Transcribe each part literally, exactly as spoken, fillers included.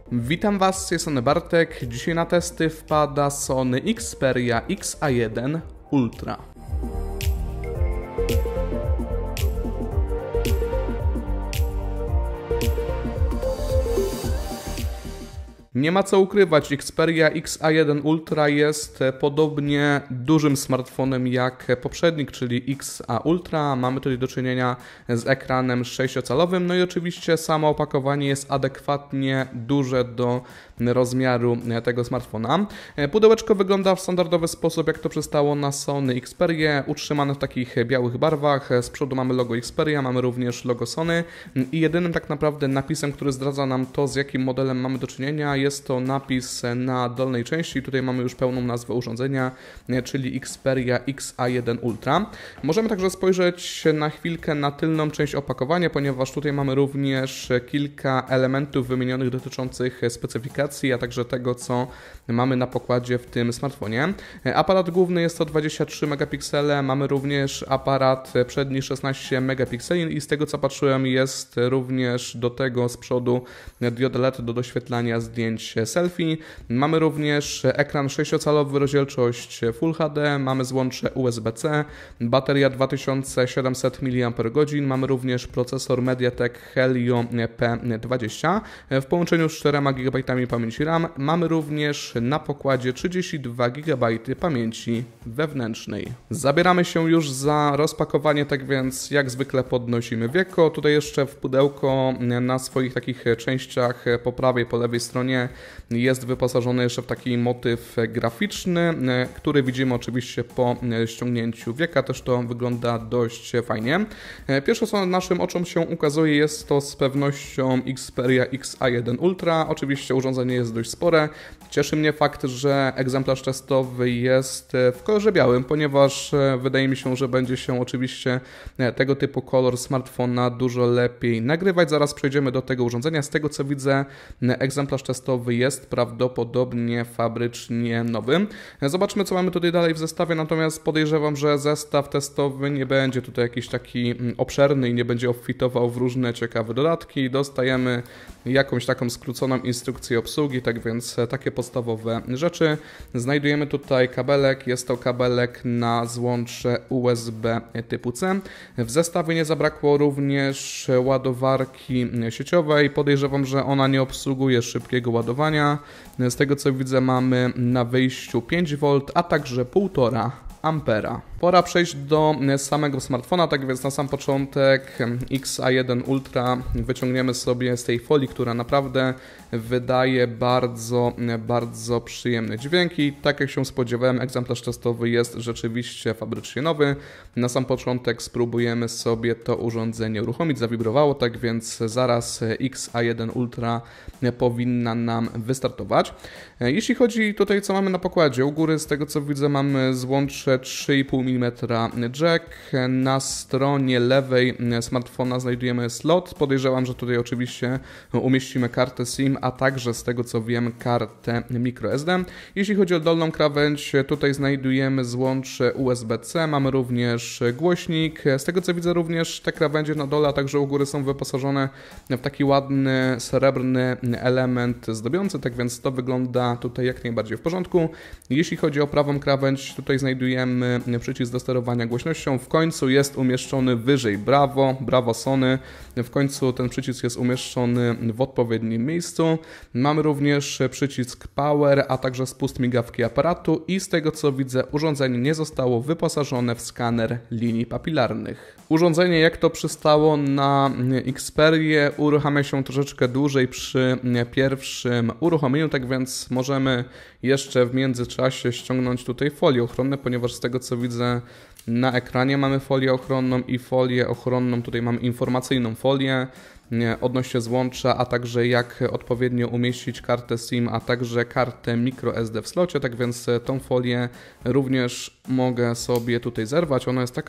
Witam Was, z tej strony Bartek. Dzisiaj na testy wpada Sony Xperia X A jeden Ultra. Nie ma co ukrywać, Xperia X A jeden Ultra jest podobnie dużym smartfonem jak poprzednik, czyli X A Ultra. Mamy tutaj do czynienia z ekranem sześciocalowym, no i oczywiście samo opakowanie jest adekwatnie duże do rozmiaru tego smartfona. Pudełeczko wygląda w standardowy sposób, jak to przystało na Sony Xperia, utrzymane w takich białych barwach. Z przodu mamy logo Xperia, mamy również logo Sony i jedynym tak naprawdę napisem, który zdradza nam to, z jakim modelem mamy do czynienia, jest to napis na dolnej części. Tutaj mamy już pełną nazwę urządzenia, czyli Xperia X A jeden Ultra. Możemy także spojrzeć na chwilkę na tylną część opakowania, ponieważ tutaj mamy również kilka elementów wymienionych dotyczących specyfikacji, a także tego, co mamy na pokładzie w tym smartfonie. Aparat główny jest to dwadzieścia trzy megapiksele, mamy również aparat przedni szesnaście megapikseli i z tego, co patrzyłem, jest również do tego z przodu dioda L E D do doświetlania zdjęć selfie. Mamy również ekran sześciocalowy, rozdzielczość Full H D, mamy złącze U S B C, bateria dwa tysiące siedemset miliamperów godzin, mamy również procesor MediaTek Helio P dwadzieścia w połączeniu z czterema gigabajtami pamięci RAM. Mamy również na pokładzie trzydzieści dwa gigabajty pamięci wewnętrznej. Zabieramy się już za rozpakowanie, tak więc jak zwykle podnosimy wieko. Tutaj jeszcze w pudełko na swoich takich częściach po prawej, po lewej stronie jest wyposażony jeszcze w taki motyw graficzny, który widzimy oczywiście po ściągnięciu wieka. Też to wygląda dość fajnie. Pierwsze, co naszym oczom się ukazuje, jest to z pewnością Xperia X A jeden Ultra. Oczywiście urządzenie jest dość spore. Cieszy mnie fakt, że egzemplarz testowy jest w kolorze białym, ponieważ wydaje mi się, że będzie się oczywiście tego typu kolor smartfona dużo lepiej nagrywać. Zaraz przejdziemy do tego urządzenia. Z tego, co widzę, egzemplarz testowy jest prawdopodobnie fabrycznie nowy. Zobaczmy, co mamy tutaj dalej w zestawie, natomiast podejrzewam, że zestaw testowy nie będzie tutaj jakiś taki obszerny i nie będzie obfitował w różne ciekawe dodatki. Dostajemy jakąś taką skróconą instrukcję obsługi, tak więc takie podstawowe rzeczy. Znajdujemy tutaj kabelek, jest to kabelek na złącze U S B typu C. W zestawie nie zabrakło również ładowarki sieciowej. Podejrzewam, że ona nie obsługuje szybkiego ładowania. Z tego, co widzę, mamy na wyjściu pięć wolt, a także półtora ampera. Pora przejść do samego smartfona, tak więc na sam początek X A jeden Ultra wyciągniemy sobie z tej folii, która naprawdę wydaje bardzo, bardzo przyjemne dźwięki. Tak jak się spodziewałem, egzemplarz testowy jest rzeczywiście fabrycznie nowy. Na sam początek spróbujemy sobie to urządzenie uruchomić. Zawibrowało, tak więc zaraz X A jeden Ultra powinna nam wystartować. Jeśli chodzi tutaj, co mamy na pokładzie, u góry z tego, co widzę, mamy złącze trzy i pół milimetra jack. Na stronie lewej smartfona znajdujemy slot. Podejrzewam, że tutaj oczywiście umieścimy kartę SIM, a także z tego, co wiem, kartę microSD. Jeśli chodzi o dolną krawędź, tutaj znajdujemy złącze U S B C, mamy również głośnik. Z tego, co widzę, również te krawędzie na dole, a także u góry są wyposażone w taki ładny, srebrny element zdobiący, tak więc to wygląda tutaj jak najbardziej w porządku. Jeśli chodzi o prawą krawędź, tutaj znajdujemy przycisk do sterowania głośnością. W końcu jest umieszczony wyżej. Brawo, brawo Sony. W końcu ten przycisk jest umieszczony w odpowiednim miejscu. Mamy również przycisk Power, a także spust migawki aparatu i z tego, co widzę, urządzenie nie zostało wyposażone w skaner linii papilarnych. Urządzenie, jak to przystało na Xperię, uruchamia się troszeczkę dłużej przy pierwszym uruchomieniu, tak więc możemy jeszcze w międzyczasie ściągnąć tutaj folie ochronne, ponieważ z tego, co widzę, na ekranie mamy folię ochronną i folię ochronną, tutaj mamy informacyjną folię odnośnie złącza, a także jak odpowiednio umieścić kartę SIM, a także kartę microSD w slocie, tak więc tą folię również mogę sobie tutaj zerwać. Ona jest taka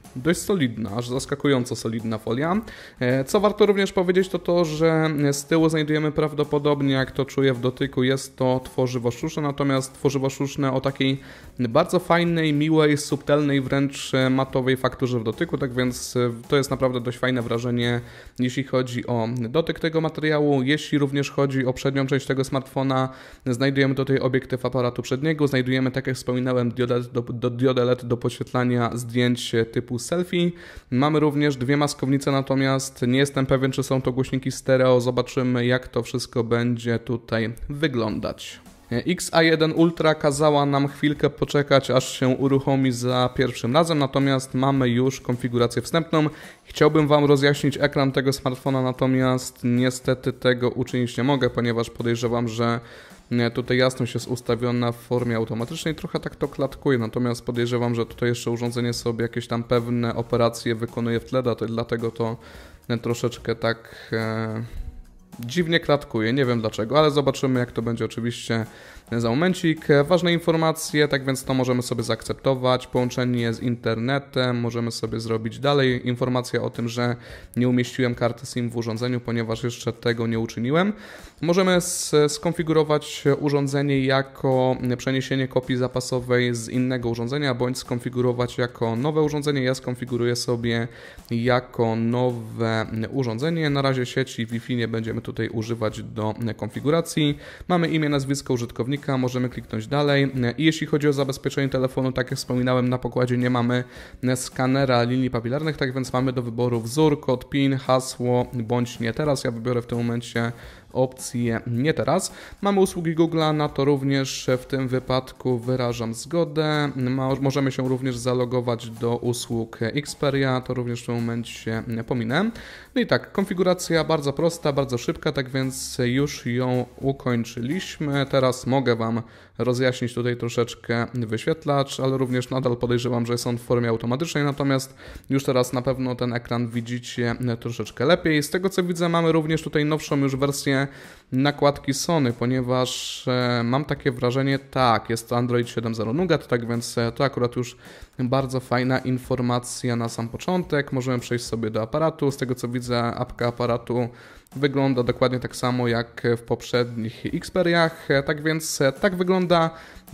dość solidna, aż zaskakująco solidna folia. Co warto również powiedzieć, to to, że z tyłu znajdujemy prawdopodobnie, jak to czuję w dotyku, jest to tworzywo sztuczne, natomiast tworzywo sztuczne o takiej bardzo fajnej, miłej, subtelnej, wręcz matowej fakturze w dotyku, tak więc to jest naprawdę dość fajne wrażenie, jeśli chodzi o dotyk tego materiału. Jeśli również chodzi o przednią część tego smartfona, znajdujemy tutaj obiektyw aparatu przedniego, znajdujemy, tak jak wspominałem, diodę do, do, diodę L E D do podświetlania zdjęć typu selfie. Mamy również dwie maskownice, natomiast nie jestem pewien, czy są to głośniki stereo. Zobaczymy, jak to wszystko będzie tutaj wyglądać. X A jeden Ultra kazała nam chwilkę poczekać, aż się uruchomi za pierwszym razem, natomiast mamy już konfigurację wstępną. Chciałbym Wam rozjaśnić ekran tego smartfona, natomiast niestety tego uczynić nie mogę, ponieważ podejrzewam, że tutaj jasność jest ustawiona w formie automatycznej, trochę tak to klatkuje, natomiast podejrzewam, że tutaj jeszcze urządzenie sobie jakieś tam pewne operacje wykonuje w tle, dlatego to troszeczkę tak e, dziwnie klatkuje, nie wiem dlaczego, ale zobaczymy, jak to będzie oczywiście za momencik. Ważne informacje, tak więc to możemy sobie zaakceptować, połączenie z internetem, możemy sobie zrobić dalej, informacja o tym, że nie umieściłem karty SIM w urządzeniu, ponieważ jeszcze tego nie uczyniłem. Możemy skonfigurować urządzenie jako przeniesienie kopii zapasowej z innego urządzenia, bądź skonfigurować jako nowe urządzenie. Ja skonfiguruję sobie jako nowe urządzenie. Na razie sieci Wi-Fi nie będziemy tutaj używać do konfiguracji. Mamy imię, nazwisko użytkownika, możemy kliknąć dalej. I jeśli chodzi o zabezpieczenie telefonu, tak jak wspominałem, na pokładzie nie mamy skanera linii papilarnych, tak więc mamy do wyboru wzór, kod PIN, hasło bądź nie teraz. Ja wybiorę w tym momencie opcję nie teraz. Mamy usługi Google'a, na to również w tym wypadku wyrażam zgodę. Możemy się również zalogować do usług Xperia, to również w tym momencie pominę. No i tak, konfiguracja bardzo prosta, bardzo szybka, tak więc już ją ukończyliśmy. Teraz mogę Wam rozjaśnić tutaj troszeczkę wyświetlacz, ale również nadal podejrzewam, że jest on w formie automatycznej, natomiast już teraz na pewno ten ekran widzicie troszeczkę lepiej. Z tego co widzę, mamy również tutaj nowszą już wersję nakładki Sony, ponieważ mam takie wrażenie, tak, jest to Android siedem zero Nougat, tak więc to akurat już bardzo fajna informacja na sam początek. Możemy przejść sobie do aparatu. Z tego co widzę, apka aparatu wygląda dokładnie tak samo jak w poprzednich Xperiach, tak więc tak wygląda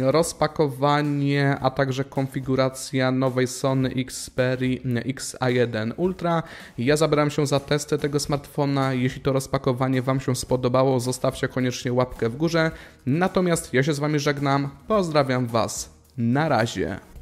rozpakowanie, a także konfiguracja nowej Sony Xperii X A jeden Ultra. Ja zabrałem się za testy tego smartfona. Jeśli to rozpakowanie Wam się spodobało, zostawcie koniecznie łapkę w górze. Natomiast ja się z Wami żegnam, pozdrawiam Was, na razie.